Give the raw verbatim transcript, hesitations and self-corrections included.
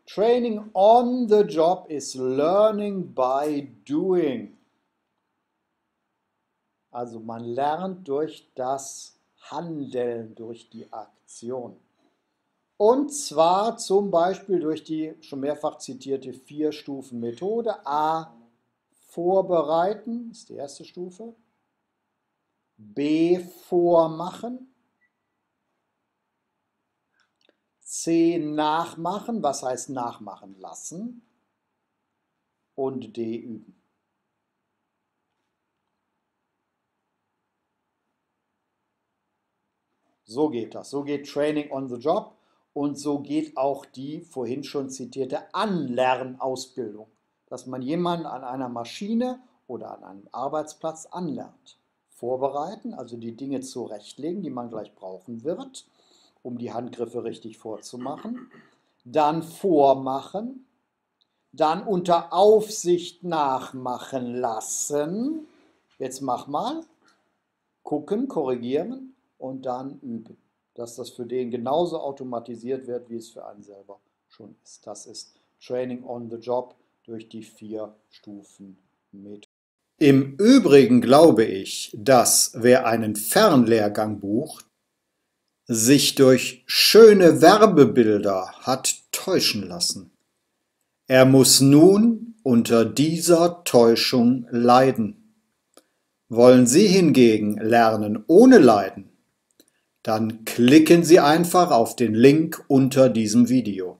Training on the job is learning by doing. Also man lernt durch das Handeln, durch die Aktion. Und zwar zum Beispiel durch die schon mehrfach zitierte Vier-Stufen-Methode. A. Vorbereiten ist die erste Stufe. B. Vormachen. C. Nachmachen. Was heißt nachmachen lassen? Und D. Üben. So geht das. So geht Training on the Job. Und so geht auch die vorhin schon zitierte Anlernausbildung, dass man jemanden an einer Maschine oder an einem Arbeitsplatz anlernt. Vorbereiten, also die Dinge zurechtlegen, die man gleich brauchen wird, um die Handgriffe richtig vorzumachen. Dann vormachen, dann unter Aufsicht nachmachen lassen. Jetzt mach mal, gucken, korrigieren und dann üben. Dass das für den genauso automatisiert wird, wie es für einen selber schon ist. Das ist Training on the Job durch die Vier-Stufen-Methode. Im Übrigen glaube ich, dass wer einen Fernlehrgang bucht, sich durch schöne Werbebilder hat täuschen lassen. Er muss nun unter dieser Täuschung leiden. Wollen Sie hingegen lernen ohne Leiden? Dann klicken Sie einfach auf den Link unter diesem Video.